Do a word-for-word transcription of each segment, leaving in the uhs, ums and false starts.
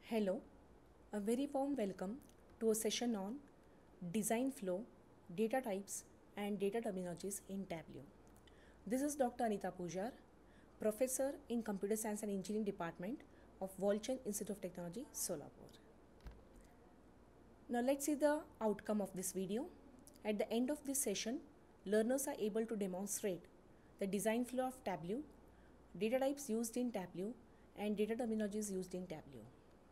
Hello, a very warm welcome to a session on design flow, data types, and data terminologies in Tableau. This is Doctor Anita Pujar, Professor in Computer Science and Engineering Department of Walchand Institute of Technology, Solapur. Now let's see the outcome of this video. At the end of this session, learners are able to demonstrate the design flow of Tableau, data types used in Tableau, and data terminologies used in Tableau.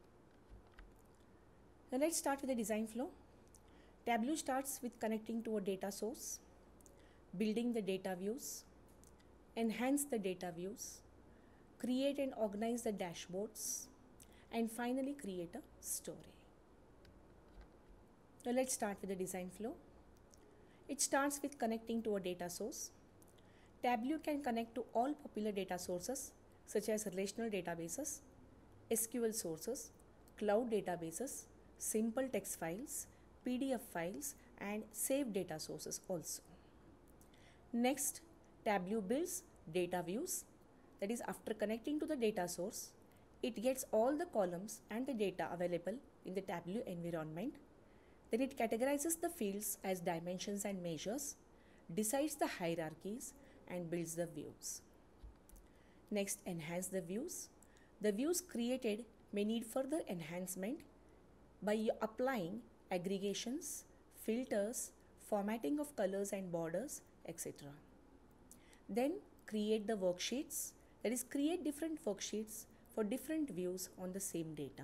Now let's start with the design flow. Tableau starts with connecting to a data source, building the data views, enhance the data views, create and organize the dashboards, and finally create a story. Now let's start with the design flow. It starts with connecting to a data source. Tableau can connect to all popular data sources such as relational databases, S Q L sources, cloud databases, simple text files, P D F files, and saved data sources also. Next, Tableau builds data views. That is, after connecting to the data source, it gets all the columns and the data available in the Tableau environment. Then it categorizes the fields as dimensions and measures, decides the hierarchies, and builds the views. Next, enhance the views. The views created may need further enhancement by applying aggregations, filters, formatting of colors and borders, et cetera. Then create the worksheets, that is, create different worksheets for different views on the same data.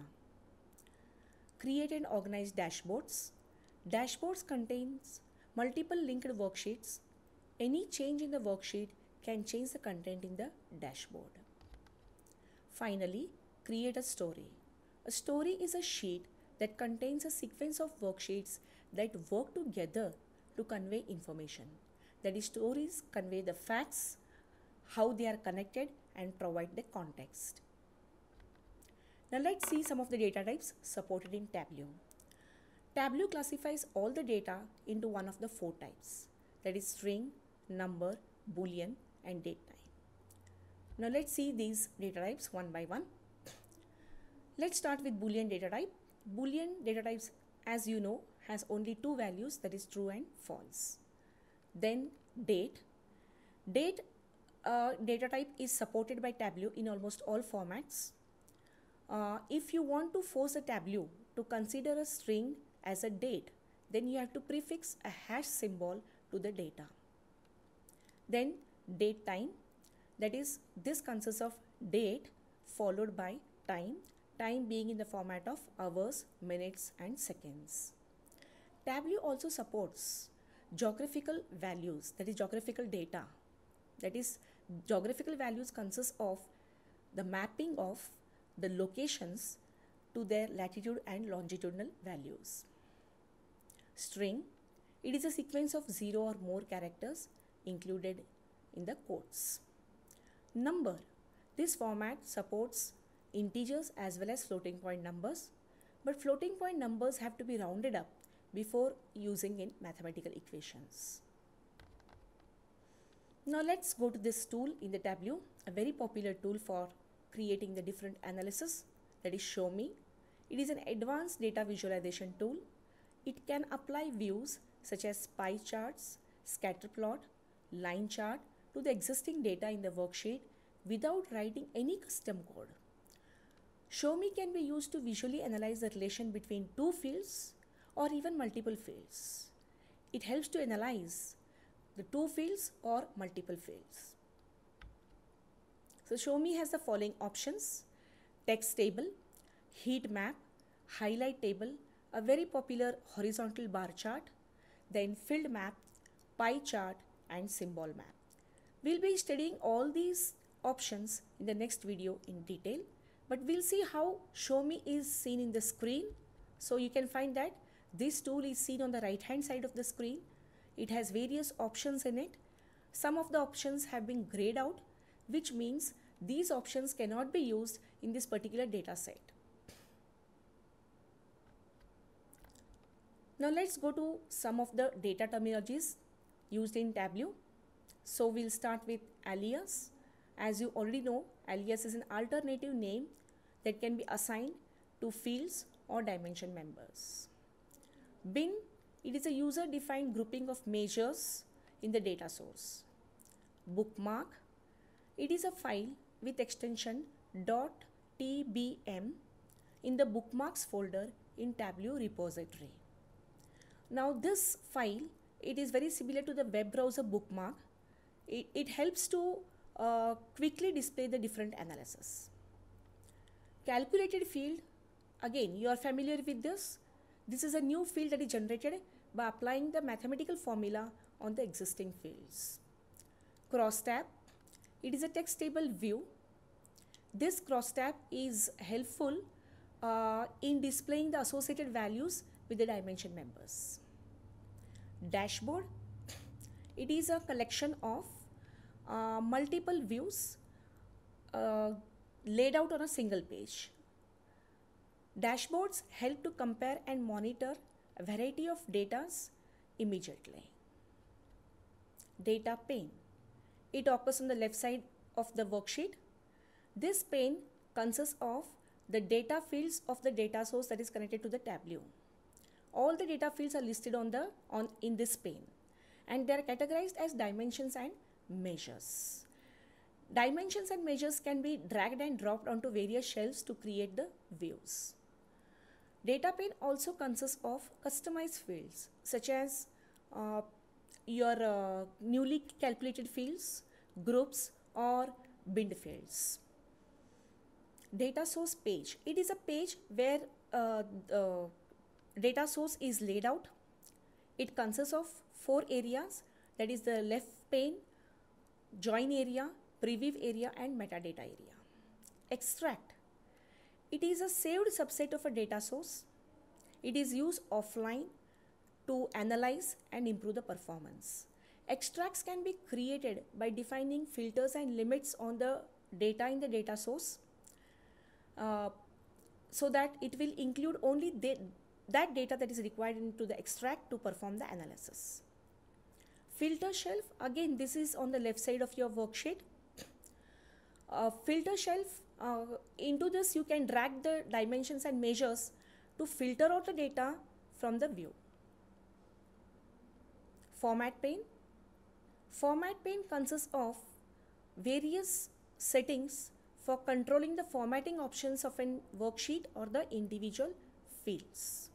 Create and organize dashboards. Dashboards contains multiple linked worksheets. Any change in the worksheet can change the content in the dashboard. Finally, create a story. A story is a sheet that contains a sequence of worksheets that work together to convey information. That is, stories convey the facts, how they are connected, and provide the context. Now let's see some of the data types supported in Tableau. Tableau classifies all the data into one of the four types, that is string, number, boolean, and date type. Now let's see these data types one by one. Let's start with boolean data type. Boolean data types, as you know, has only two values, that is true and false. Then date. Date uh, data type is supported by Tableau in almost all formats. Uh, if you want to force a Tableau to consider a string as a date, then you have to prefix a hash symbol to the data. Then date time, that is, this consists of date followed by time, time being in the format of hours, minutes, and seconds. Tableau also supports geographical values, that is geographical data. That is, geographical values consist of the mapping of the locations to their latitude and longitudinal values. String, it is a sequence of zero or more characters included in the quotes. Number, this format supports integers as well as floating point numbers, but floating point numbers have to be rounded up before using in mathematical equations. Now let's go to this tool in the Tableau, a very popular tool for creating the different analysis, that is Show Me. It is an advanced data visualization tool. It can apply views such as pie charts, scatter plot, line chart to the existing data in the worksheet without writing any custom code. Show Me can be used to visually analyze the relation between two fields or even multiple fields. It helps to analyze the two fields or multiple fields. So Show Me has the following options: text table, heat map, highlight table, a very popular horizontal bar chart, then field map, pie chart, and symbol map. We'll be studying all these options in the next video in detail, but we'll see how Show Me is seen in the screen. So you can find that this tool is seen on the right hand side of the screen. It has various options in it. Some of the options have been grayed out, which means these options cannot be used in this particular data set. Now let's go to some of the data terminologies used in Tableau. So we'll start with alias. As you already know, alias is an alternative name that can be assigned to fields or dimension members. Bin, it is a user-defined grouping of measures in the data source. Bookmark, it is a file with extension .tbm in the bookmarks folder in Tableau repository. Now this file, it is very similar to the web browser bookmark. It, it helps to uh, quickly display the different analysis. Calculated field, again you are familiar with this. This is a new field that is generated by applying the mathematical formula on the existing fields. Crosstab, it is a text table view. This crosstab is helpful uh, in displaying the associated values with the dimension members. Dashboard, it is a collection of uh, multiple views uh, laid out on a single page. Dashboards help to compare and monitor a variety of data immediately. Data pane, it occurs on the left side of the worksheet. This pane consists of the data fields of the data source that is connected to the Tableau. All the data fields are listed on the on in this pane, and they are categorized as dimensions and measures. Dimensions and measures can be dragged and dropped onto various shelves to create the views. Data pane also consists of customized fields such as uh, your uh, newly calculated fields, groups, or binned fields. Data source page, it is a page where uh, the data source is laid out. It consists of four areas, that is the left pane, join area, preview area, and metadata area. Extract, it is a saved subset of a data source. It is used offline to analyze and improve the performance. Extracts can be created by defining filters and limits on the data in the data source uh, so that it will include only the, that data that is required into the extract to perform the analysis. Filter shelf, again this is on the left side of your worksheet. Uh, filter shelf, uh, into this you can drag the dimensions and measures to filter out the data from the view. Format pane, format pane consists of various settings for controlling the formatting options of a worksheet or the individual fields.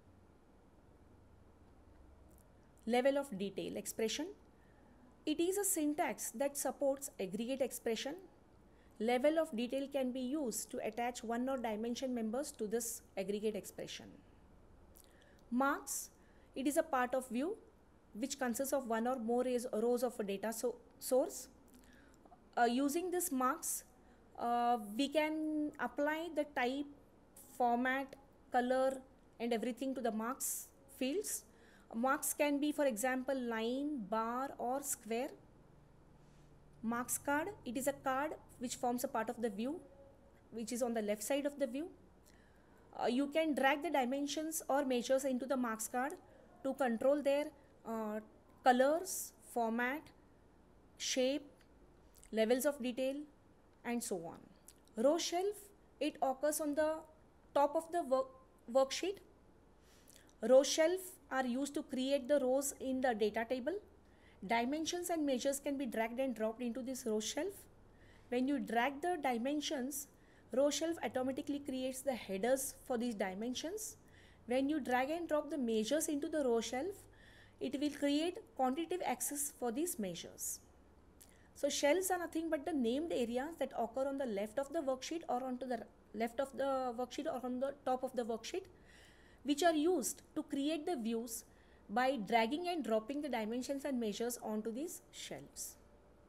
Level of detail expression, it is a syntax that supports aggregate expression. Level of detail can be used to attach one or dimension members to this aggregate expression. Marks, it is a part of view which consists of one or more rows of a data so source. Uh, using this marks, uh, we can apply the type, format, color, and everything to the marks fields. Marks can be, for example, line, bar, or square. Marks card, it is a card which forms a part of the view, which is on the left side of the view. Uh, you can drag the dimensions or measures into the marks card to control their uh, colors, format, shape, levels of detail, and so on. Row shelf, it occurs on the top of the work worksheet. Row shelf are used to create the rows in the data table. Dimensions and measures can be dragged and dropped into this row shelf. When you drag the dimensions, row shelf automatically creates the headers for these dimensions. When you drag and drop the measures into the row shelf, it will create quantitative access for these measures. So shelves are nothing but the named areas that occur on the left of the worksheet or onto the left of the worksheet or on the top of the worksheet, which are used to create the views by dragging and dropping the dimensions and measures onto these shelves.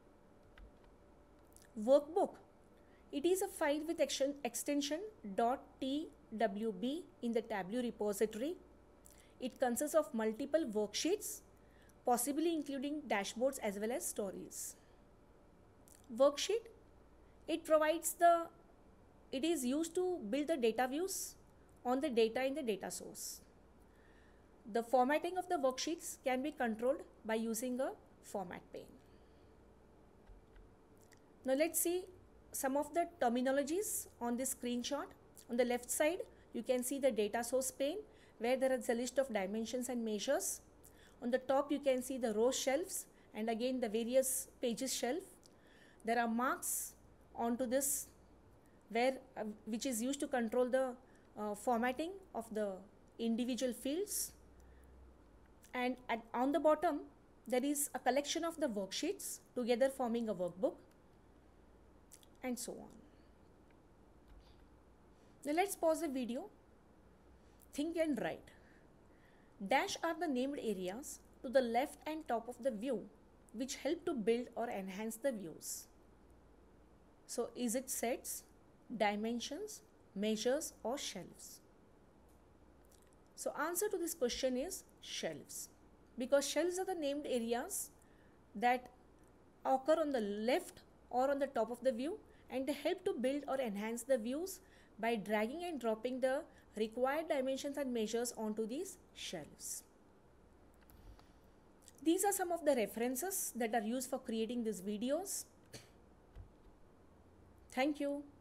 Workbook, it is a file with extension .twb in the Tableau repository. It consists of multiple worksheets, possibly including dashboards as well as stories. Worksheet, it provides the, it is used to build the data views on the data in the data source. The formatting of the worksheets can be controlled by using a format pane. Now let's see some of the terminologies on this screenshot. On the left side, you can see the data source pane where there is a list of dimensions and measures. On the top you can see the row shelves and again the various pages shelf. There are marks onto this where uh, which is used to control the uh, formatting of the individual fields, and at, on the bottom there is a collection of the worksheets together forming a workbook, and so on. Now let's pause the video, think and write. Dash are the named areas to the left and top of the view which help to build or enhance the views. So is it sets, dimensions, measures or shelves? So answer to this question is shelves, because shelves are the named areas that occur on the left or on the top of the view, and they help to build or enhance the views by dragging and dropping the required dimensions and measures onto these shelves. These are some of the references that are used for creating these videos. Thank you.